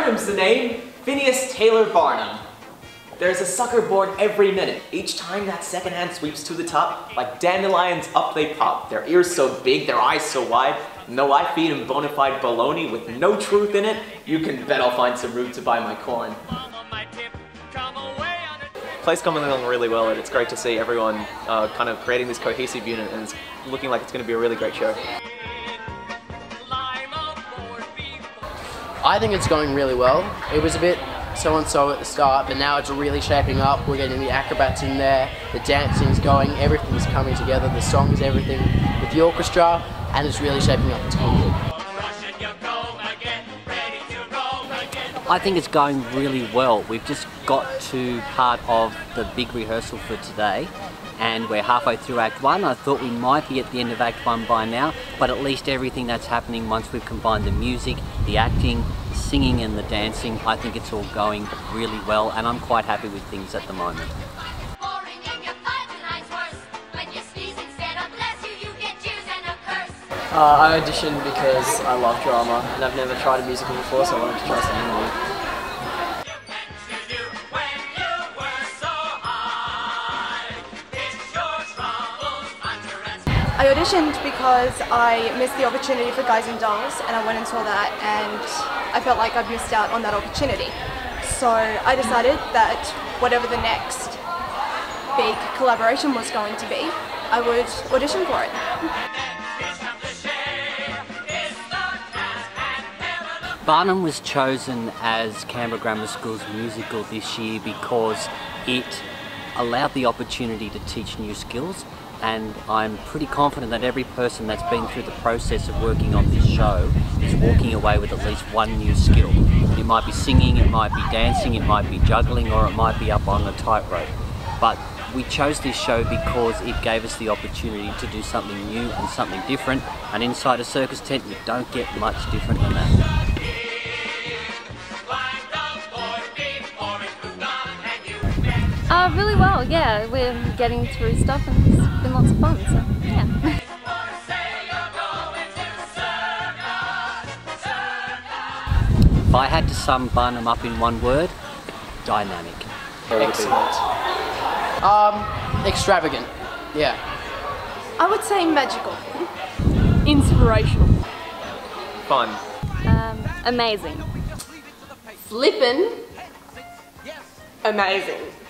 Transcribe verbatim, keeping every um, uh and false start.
Barnum's the name. Phineas Taylor Barnum. There's a sucker born every minute. Each time that second hand sweeps to the top, like dandelions up they pop. Their ears so big, their eyes so wide. And though I feed them bona fide baloney with no truth in it, you can bet I'll find some room to buy my corn. Play's coming along really well, and it's great to see everyone uh, kind of creating this cohesive unit, and it's looking like it's going to be a really great show. I think it's going really well. It was a bit so-and-so at the start, but now it's really shaping up. We're getting the acrobats in there, the dancing's going, everything's coming together, the songs, everything with the orchestra, and it's really shaping up. It's going good. I think it's going really well. We've just got to part of the big rehearsal for today, and we're halfway through Act One. I thought we might be at the end of Act One by now, but at least everything that's happening once we've combined the music, the acting, the singing and the dancing, I think it's all going really well, and I'm quite happy with things at the moment. Uh, I auditioned because I love drama and I've never tried a musical before, so I wanted to try something new. I auditioned because I missed the opportunity for Guys and Dolls, and I went and saw that and I felt like I'd missed out on that opportunity. So I decided that whatever the next big collaboration was going to be, I would audition for it. Barnum was chosen as Canberra Grammar School's musical this year because it allowed the opportunity to teach new skills, and I'm pretty confident that every person that's been through the process of working on this show is walking away with at least one new skill. It might be singing, it might be dancing, it might be juggling, or it might be up on a tightrope. But we chose this show because it gave us the opportunity to do something new and something different, and inside a circus tent you don't get much different than that. Uh, really well, yeah. We're getting through stuff and it's been lots of fun, so yeah. If I had to sum Barnum up in one word, dynamic. Excellent. Um, extravagant, yeah. I would say magical. Inspirational. Fun. Um, amazing. Flippin'. Amazing.